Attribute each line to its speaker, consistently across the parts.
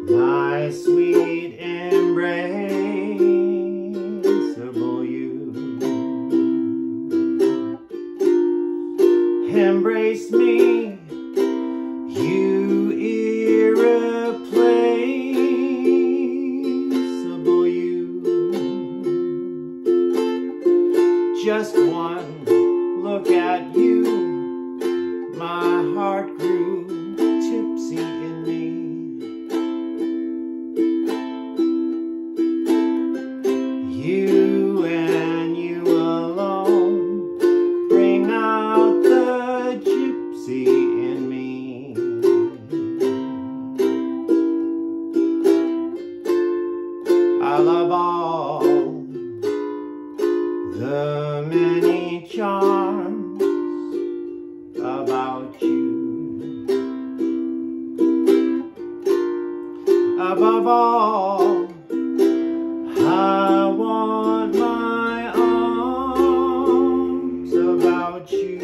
Speaker 1: my sweet embraceable you. Embrace me, you irreplaceable you. Just one look at you, my heart grew tipsy in me. You and you alone bring out the gypsy in me. I love all the many charms about you. Above all, I want my arms about you.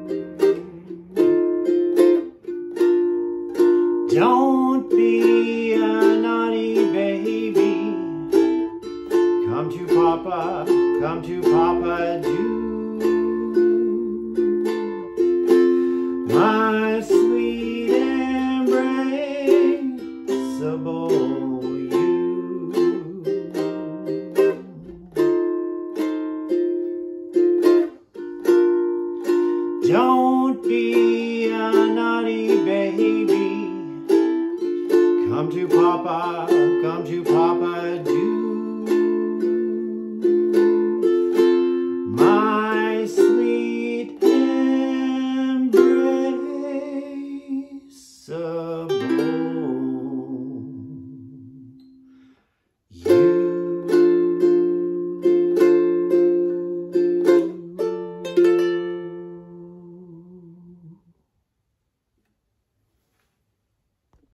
Speaker 1: Don't be a naughty baby. Come to Papa do. My sweet embraceable you. Don't be a naughty baby. Come to Papa do.